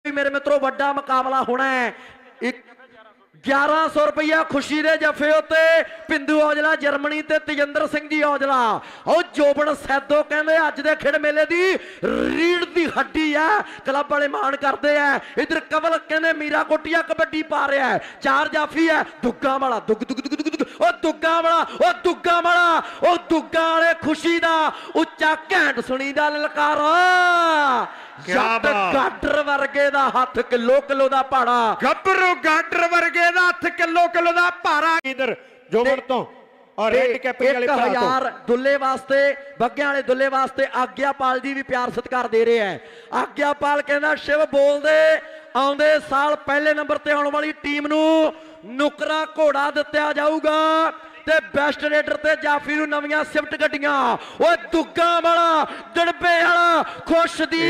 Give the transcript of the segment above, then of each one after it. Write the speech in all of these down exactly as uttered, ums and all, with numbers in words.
मेरे मित्रों वड्डा मुकाबला होना है। एक ग्यारह सौ रुपया खुशी दे जफे उत्ते पिंदू औजला जर्मनी ते तेजिंदर सिंह जी औजला और जोबन सैदो कहते अज दे खेड मेले दी रीढ़ दी हड्डी है। क्लब वाले मान करते हैं। इधर कवल कहते मीरा कोटिया कबड्डी पा रहा है। चार जाफी है दुग्गा वाला दुग दुग दुग दुग दुग ओ दुग्गा वाला ओ दुग्गा वाला ओ दुग्गा वाले खुशी दा उच्चा घैंट सुनी दा ललकारा गाडर वर्गे दा हाथ किलो किलो दा भाड़ा गबरू गाडर वर्गे दा हाथ किलो किलो दा भाड़ा इधर जोबन तो और रेड कैपिंग वाले एक हजार दुल्ले वास्ते बग्गे वाले दुल्ले वास्ते आग्यापाल जी भी प्यार सत्कार दे रहे हैं। आग्यापाल कहना शिव बोल दे आउंदे साल पहले नंबर ते आने वाली टीम नू नुकरा घोड़ा दिता जाऊगा ते बेस्ट रेडर ते जाफी नू नवीं स्विफ्ट गड्डियां ओए दुग्गा वाला दड़बे वाला खुश दी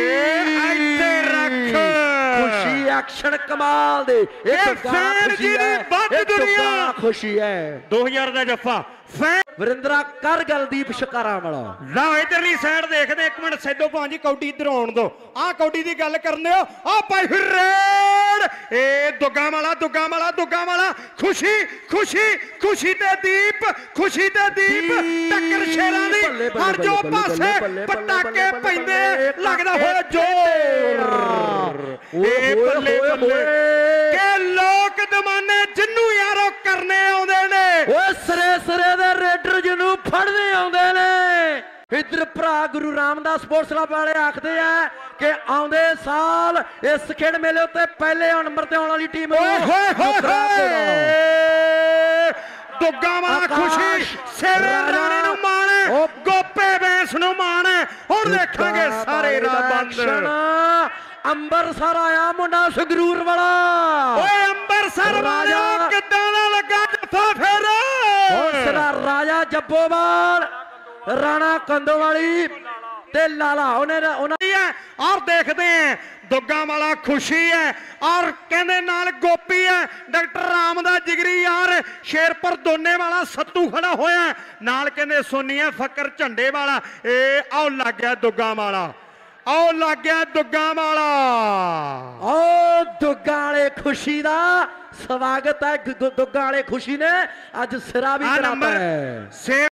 खुशी एक्शन कमाल दे एक फैन जी दी बद दुनिया खुशी है दो हज़ार दा जफ्फा फैन वरिंद्रा कर गलदीप शिकारा वाला लो इधरली साइड देखदे एक मिनट सैदो भां जी कौडी इधर आउण दो आ कौडी दी गल करने हो आ भाई रेड ए दुग्गा वाला दुग्गा वाला दुग्गा वाला खुशी खुशी खुशी ते दीप खुशी ते दीप टक्कर शेरां दी हर जो पासे पटाके पैंदे लगदा होया जोर ए बल्ले बल्ले के लोक दमाने जिन्नू यारो करने आउंदे ने ओए सरे सरे दे रेडर जिन्नू फड़ने आउंदे ने। इधर भरा गुरु रामदास स्पोर्ट्स क्लब वाले आखते हैं कि आउंदे साल इस खेड मेले उत्ते पहले नंबर ते आने वाली टीम दुग्गा वाला खुशी सेवे राणे नू माण गोपे बैंस नू माण हुण देखांगे सारे राह बंद अंबरसर आया मुंडा संगरूर वाला ओए अंबरसर राजा किद्दां दा लगा जफा फेर हौसला राजा जब्बोवाल राणा कंदोवाली ते लाला उन्हें उन्हें और देखते हैं दुग्गा वाला खुशी है और कहने नाल गोपी है डॉक्टर रामदास जिगरी यार शेरपुर दोने वाला सत्तू खड़ा होया नाल कहने सोनिया फकर झंडे वाला ए आओ लग गया दुग्गा वाला आओ लग गया दुग्गा वाला ओ दुग्गा वाले खुशी दा स्वागत है। दुग्गा वाले खुशी ने अज सिरा भी कराता है।